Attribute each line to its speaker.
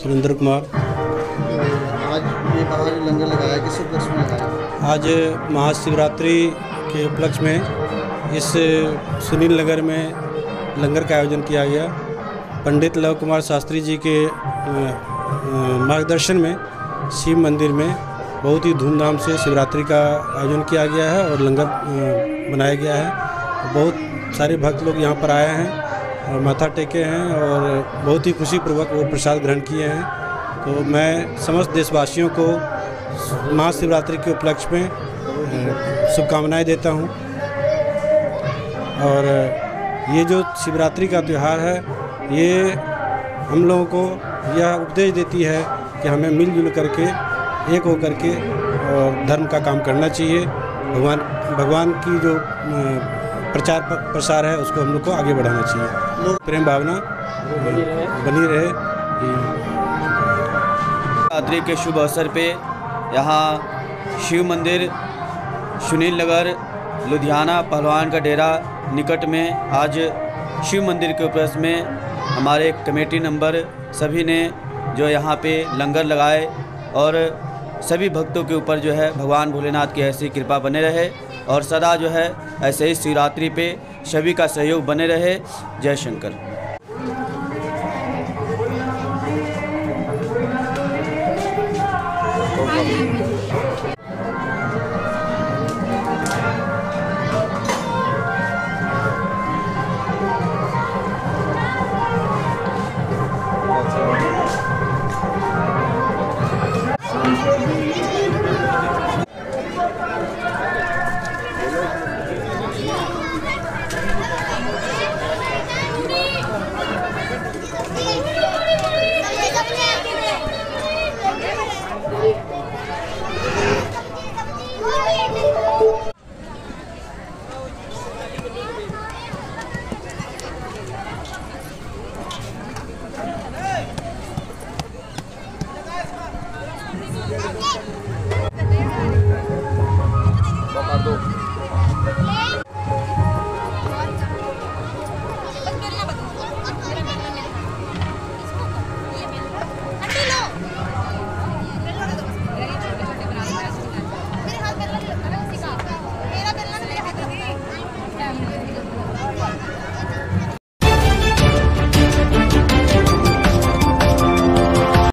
Speaker 1: सुरेंद्र कुमार।
Speaker 2: आज ये बाहर लंगर लगाया, किस उपलक्ष्य में लगाया?
Speaker 1: आज महाशिवरात्रि के उपलक्ष्य में इस सुनील नगर में लंगर का आयोजन किया गया। पंडित लव कुमार शास्त्री जी के मार्गदर्शन में शिव मंदिर में बहुत ही धूमधाम से शिवरात्रि का आयोजन किया गया है और लंगर बनाया गया है। बहुत सारे भक्त लोग यहाँ पर आए हैं और माथा टेके हैं और बहुत ही खुशीपूर्वक वो प्रसाद ग्रहण किए हैं। तो मैं समस्त देशवासियों को महाशिवरात्रि के उपलक्ष्य में शुभकामनाएं देता हूं। और ये जो शिवरात्रि का त्यौहार है, ये हम लोगों को यह उपदेश देती है कि हमें मिलजुल करके एक होकर के और धर्म का काम करना चाहिए। भगवान की जो प्रचार प्रसार है उसको हम लोग को आगे बढ़ाना चाहिए। लोग प्रेम भावना बनी रहे।
Speaker 3: शिवरात्रि के शुभ अवसर पे यहाँ शिव मंदिर सुनील नगर लुधियाना पहलवान का डेरा निकट में आज शिव मंदिर के उपलक्ष्य में हमारे कमेटी नंबर सभी ने जो यहाँ पे लंगर लगाए और सभी भक्तों के ऊपर जो है भगवान भोलेनाथ की ऐसी कृपा बने रहे और सदा जो है ऐसे ही शिवरात्रि पे सभी का सहयोग बने रहे। जय शंकर।